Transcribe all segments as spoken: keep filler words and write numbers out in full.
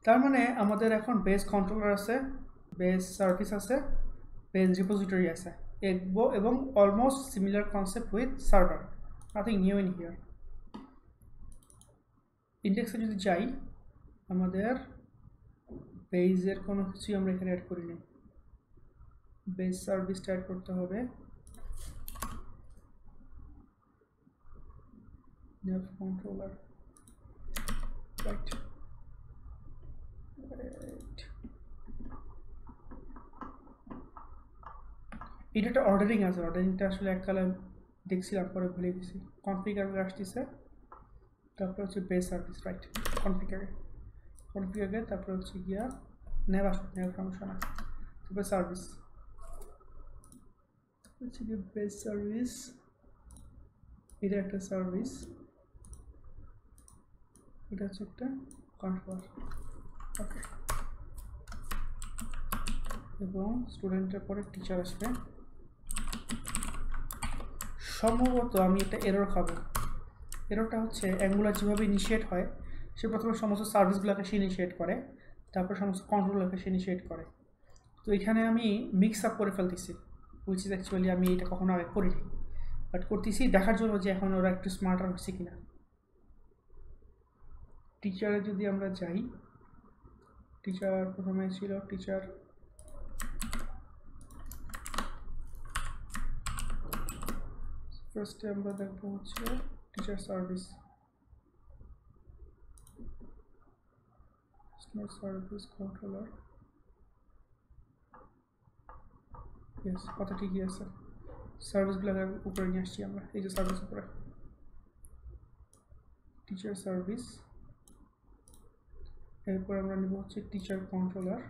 তার মানে আমাদের এখন বেস কন্ট্রোলার আছে, বেস সার্ভিস আছে, বেস রিপোজিটরি আছে, এবং almost similar concept with server, nothing new in here. ইন্ডেক্সে যদি যাই, আমাদের বেজের কোনো কিছুই আমরা এখানে অ্যাড করি নাই, বেস সার্ভিসটা অ্যাড করতে হবে। nav controller, right, right. এটা একটা অর্ডারিং আছে, অর্ডারিংটা আসলে এককালে দেখছিলাম, পরে ভুলে গেছি। কনফিগারে আসতেছে, তারপর হচ্ছে বেস সার্ভিস, রাইট, কনফিগারে কনফিগারে তারপর হচ্ছে গিয়া নেভ আসবে, নেভ সমস্যা না, তারপরে সার্ভিস হচ্ছে গিয়ে বেস সার্ভিস, এটা একটা সার্ভিস, এটা হচ্ছে একটা কন্ট্রোলার, ওকে। এবং স্টুডেন্টের পরে টিচার আসবে। সম্ভবত আমি একটা এরর খাবো। এররটা হচ্ছে অ্যাঙ্গুলার যেভাবে ইনিশিয়েট হয়, সে প্রথমে সমস্ত সার্ভিসগুলোকে সে ইনিশিয়েট করে, তারপর সমস্ত কন্ট্রোলারকে সে ইনিশিয়েট করে। তো এখানে আমি মিক্স আপ করে ফেলতেছি, উইচ ইজ অ্যাকচুয়ালি আমি এটা কখনো আগে করিনি, বাট করতেছি দেখার জন্য যে এখন ওরা একটু স্মার্টার হচ্ছে কিনা। টিচারে যদি আমরা যাই, টিচার প্রথমে ছিল টিচার, ফার্স্টে আমরা দেখবো হচ্ছে teacher service, service controller, yes, কথা ঠিকই আছে। সার্ভিসগুলো উপরে নিয়ে আসছি আমরা, এই যে সার্ভিস উপরে, টিচার সার্ভিস, এরপর আমরা নেব হচ্ছে টিচার কন্ট্রোলার,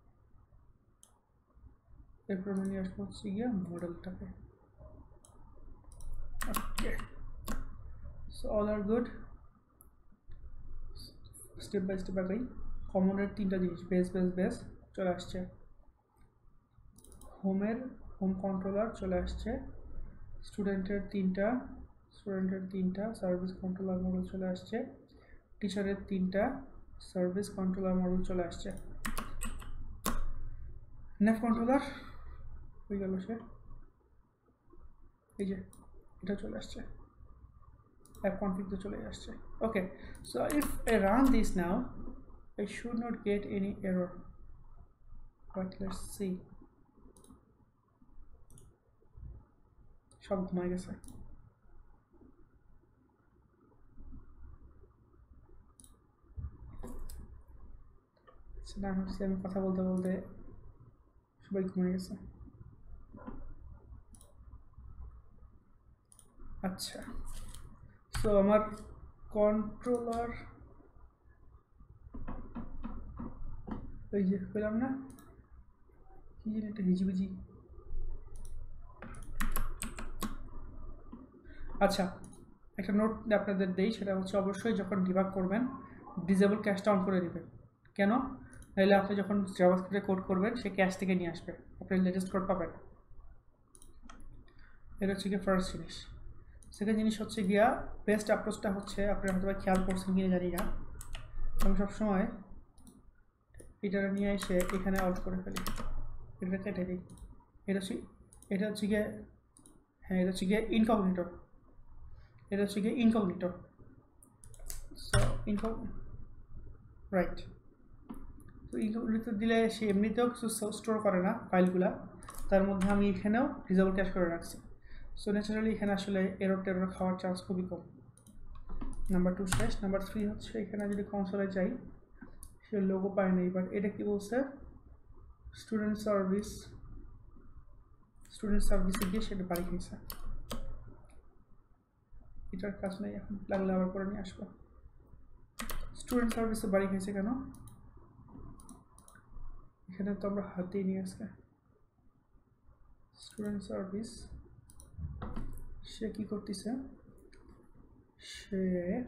এরপর আমরা নিয়ে আসবো হচ্ছে গিয়ে মডেলটাকে, okay. So all are good, step by step আগাই। কমনের তিনটা জিনিস, বেস বেস বেস চলে আসছে, হোমের হোম কন্ট্রোলার চলে আসছে, স্টুডেন্টের তিনটা স্টুডেন্টের তিনটা সার্ভিস কন্ট্রোলার মডেল চলে আসছে, টিচারের তিনটা সার্ভিস কন্ট্রোলার মডেল চলে আসছে। নেভ কন্ট্রোলার হয়ে গেল, সে এই যে এটা চলে আসছে, অ্যাপ কনফিগতে চলে আসছে, okay. So if I run this now, I should not get any error, but let's see. সব ঘুমাই গেছে, না হচ্ছে আমি কথা বলতে বলতে সবাই ঘুমিয়ে গেছে। আচ্ছা, সো আমার কন্ট্রোলার ওই যে পেলাম না, কি জানি একটা হিজিবিজি। আচ্ছা, একটা নোট আপনাদের দেই, সেটা হচ্ছে অবশ্যই যখন ডিবাগ করবেন ডিসেবল ক্যাশটা অন করে নেবেন। কেন? নাহলে আপনি যখন জাভাস্ক্রিপ্টে কোড করবেন সে ক্যাশ থেকে নিয়ে আসবে, আপনি লেটেস্ট কোড পাবেন। এটা হচ্ছে গিয়ে ফার্স্ট জিনিস। সেকেন্ড জিনিস হচ্ছে গিয়া বেস্ট অ্যাপ্রোচটা হচ্ছে, আপনি হয়তো খেয়াল করছেন কিনা জানি না, আমি সবসময় এটা নিয়ে এসে এখানে আউট করে ফেলি, এটা কেটে দিই। এটা হচ্ছে এটা হচ্ছে গিয়ে হ্যাঁ এটা হচ্ছে গিয়ে ইনকগনিটো, এটা হচ্ছে গিয়ে ইনকগনিটো। সো ইনকগ রাইট, তো ইনকগনিটো দিলে সে এমনিতেও কিছু স্টোর করে না ফাইলগুলা, তার মধ্যে আমি এখানেও ডিসেবল ক্যাশ করে রাখছি। সো ন্যাচারালি এখানে আসলে এরর টেরর খাওয়ার চান্স খুবই কম। নাম্বার টু শেষ। নাম্বার থ্রি হচ্ছে এখানে যদি কনসোলে যাই, সে লোগো পায় নাই, বাট এটা কি বলছে, স্টুডেন্ট সার্ভিস, স্টুডেন্ট সার্ভিসে গিয়ে সেটা বাড়ি খেয়েছে, এটার কাজ নেই এখন, লাগলে আবার করে নিয়ে আসবো। স্টুডেন্ট সার্ভিসে বাড়ি খেয়েছে কেন, এখানে তো আমরা হাতেই নিয়ে আসছে। স্টুডেন্ট সার্ভিস সে কি করতেছে, সে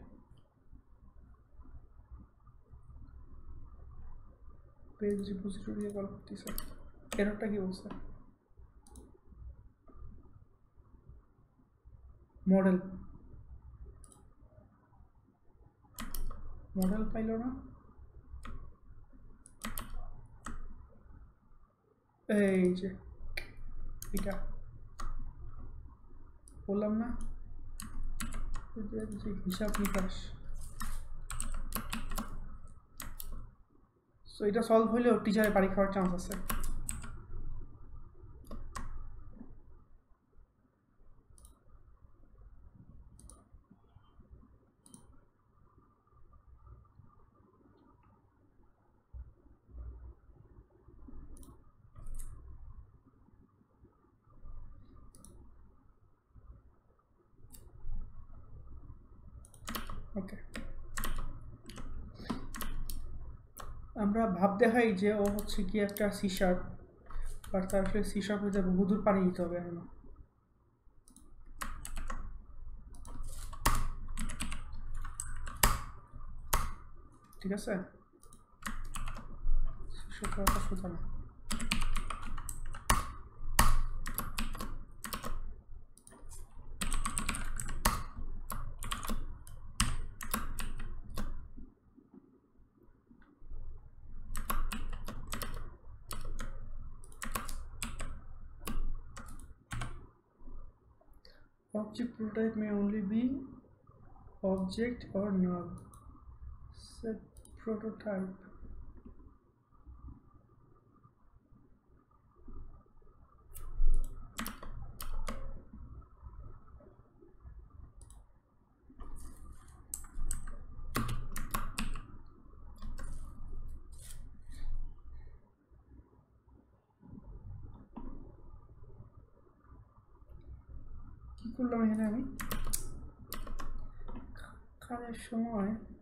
পেজ রিপোজিটরি দিয়ে কল করতেছে। এররটা কি বলছে, মডেল মডেল পাইল না, এই যে এটা বললাম না, হিসাব নিকাশ। সো এটা সলভ হইলেও টিচারের বাড়ি খাওয়ার চান্স আছে। ওকে, আমরা ভাবতে হয় যে ও হচ্ছে কি একটা সি শার্প, বাট তার আসলে সি শার্প হয়ে যাবে, বহুদূর পানি দিতে হবে এখন। ঠিক আছে, সি শার্প করাটা সোজা না। Object prototype may only be object or null. Set prototype. কি করলাম এখানে আমি কাজের সময়